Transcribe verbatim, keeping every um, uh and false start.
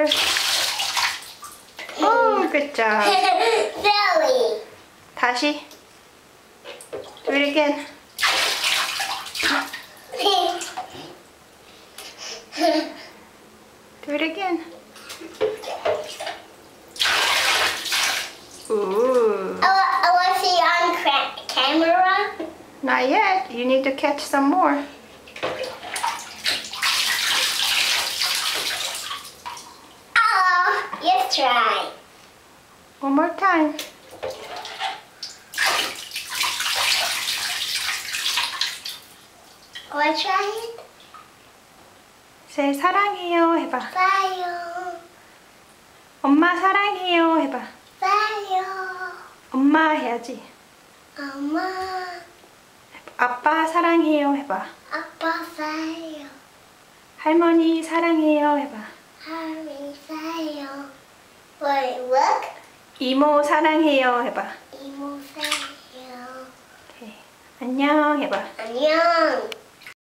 more. Oh, good job. Silly. 다시. Do it again. Do it again. Ooh. Oh, was he on camera? Not yet. You need to catch some more. Oh, let's try. One more time. Wanna try it? Say 사랑해요 해봐. Fire. 엄마 사랑해요 해봐. Fire. 엄마 해야지. 엄마. 아빠 사랑해요 해봐. 아빠 fire. 할머니 사랑해요 해봐. 할머니 fire. Wait, look. 이모 사랑해요 해봐. 이모 fire. 오케이. 안녕 해봐. 안녕.